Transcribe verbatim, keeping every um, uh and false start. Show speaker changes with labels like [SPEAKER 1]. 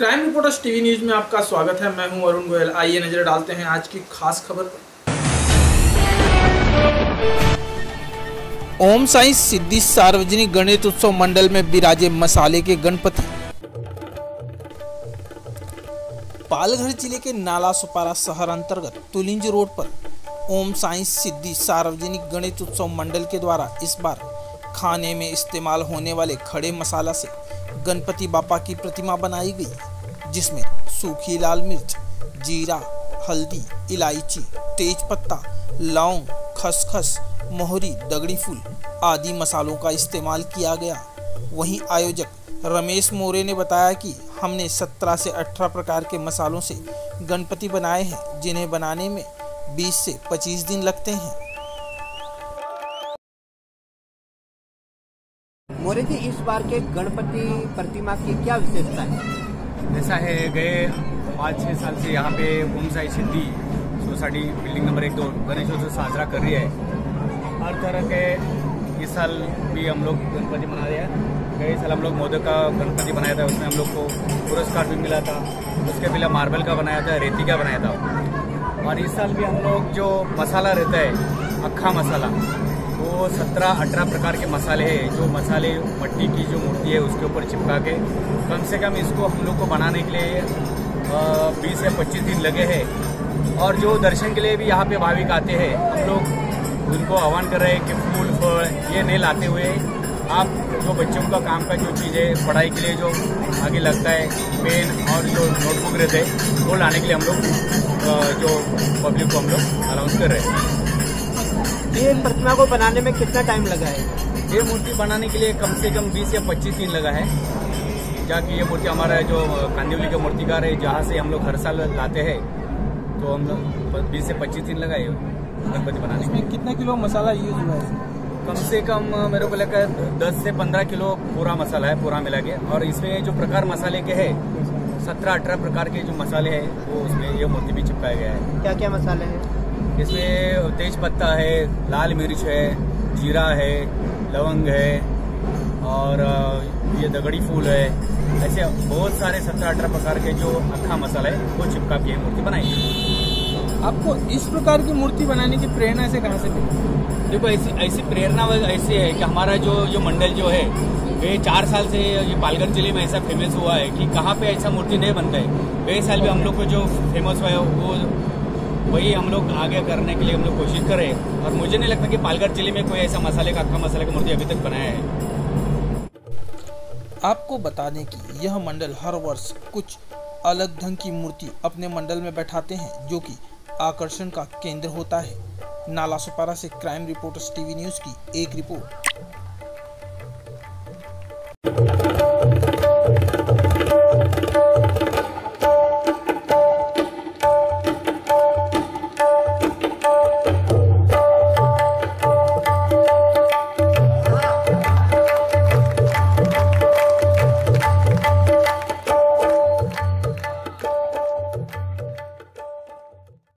[SPEAKER 1] Crime reporters TV news में आपका स्वागत है। मैं हूं अरुण गोयल। आइए नजर डालते हैं आज की खास खबर पर। ओम साई सिद्धि सार्वजनिक गणेश उत्सव मंडल में विराजे मसाले के गणपति। पालघर जिले के नाला सुपारा शहर अंतर्गत तुलिंज रोड पर ओम साई सिद्धि सार्वजनिक गणेश उत्सव मंडल के द्वारा इस बार खाने में इस्तेमाल होने वाले खड़े मसाला से गणपति बापा की प्रतिमा बनाई गई, जिसमें सूखी लाल मिर्च, जीरा, हल्दी, इलायची, तेज पत्ता, लौंग, खसखस, मोहरी, दगड़ी फूल आदि मसालों का इस्तेमाल किया गया। वहीं आयोजक रमेश मोरे ने बताया कि हमने सत्रह से अठारह प्रकार के मसालों से गणपति बनाए हैं, जिन्हें बनाने में बीस से पच्चीस दिन लगते हैं।
[SPEAKER 2] मोरे जी, इस बार के गणपति प्रतिमा की क्या विशेषता है?
[SPEAKER 3] ऐसा है, गए पाँच छः साल से यहाँ पे Om Sai Siddhi society building number एक दो गणेशोत्सव साजरा कर रही है। हर तरह के इस साल भी हम लोग गणपति बना रहे हैं। गए साल हम लोग मोदक का गणपति बनाया था, उसमें हम लोग को पुरस्कार भी मिला था। उसके पहले मार्बल का बनाया था, रेती का बनाया था। और इस साल भी हम लोग जो मसाला रहता है, अक्खा मसाला, वो सत्रह अठारह प्रकार के मसाले हैं। जो मसाले मट्टी की जो मूर्ति है उसके ऊपर चिपका के कम से कम इसको हम लोग को बनाने के लिए बीस या पच्चीस दिन लगे हैं। और जो दर्शन के लिए भी यहाँ पे भाविक आते हैं, हम लोग उनको आह्वान कर रहे हैं कि फूल फल ये नहीं लाते हुए आप जो बच्चों का काम का जो चीज़ है, पढ़ाई के लिए जो आगे लगता है, पेन और जो नोटबुक रहते हैं, वो लाने के लिए हम लोग जो पब्लिक को हम लोग अनाउंस कर रहे हैं।
[SPEAKER 2] ये प्रतिमा को बनाने में कितना टाइम लगा है?
[SPEAKER 3] ये मूर्ति बनाने के लिए कम से कम बीस या पच्चीस दिन लगा है। जाकि ये मूर्ति हमारा जो कांदिवली के मूर्तिकार है, जहाँ से हम लोग हर साल लाते हैं, तो हम लोग बीस से पच्चीस दिन लगा है गणपति बनाने में।
[SPEAKER 1] कितना किलो मसाला यूज हुआ है?
[SPEAKER 3] कम से कम मेरे को लगता है दस से पंद्रह किलो पूरा मसाला है, पूरा मिला के। और इसमें जो प्रकार मसाले के है, सत्रह अठारह प्रकार के जो मसाले हैं, वो उसमें ये मूर्ति भी चिपकाया गया है।
[SPEAKER 2] क्या क्या मसाले हैं?
[SPEAKER 3] इसमें तेज पत्ता है, लाल मिर्च है, जीरा है, लवंग है और ये दगड़ी फूल है। ऐसे बहुत सारे सत्रह अठारह प्रकार के जो अक्खा मसाला है वो चिपका के मूर्ति बनाई है।
[SPEAKER 1] आपको इस प्रकार की मूर्ति बनाने की प्रेरणा से कहाँ से मिली?
[SPEAKER 3] देखो, ऐसी ऐसी प्रेरणा ऐसी है कि हमारा जो जो मंडल जो है, ये चार साल से ये पालघर जिले में ऐसा फेमस हुआ है कि कहाँ पे ऐसा मूर्ति नहीं बनता है। गए साल भी हम लोग को जो फेमस हुआ है, वो वही हम लोग आगे करने के लिए हम लोग कोशिश कर रहे हैं। और मुझे नहीं लगता कि पालघर जिले में कोई ऐसा मसाले का अक्खा मसाले की मूर्ति अभी तक बनाया है।
[SPEAKER 1] आपको बता दें कि यह मंडल हर वर्ष कुछ अलग ढंग की मूर्ति अपने मंडल में बैठाते हैं, जो कि आकर्षण का केंद्र होता है। नाला सुपारा से क्राइम रिपोर्टर्स टीवी न्यूज की एक रिपोर्ट।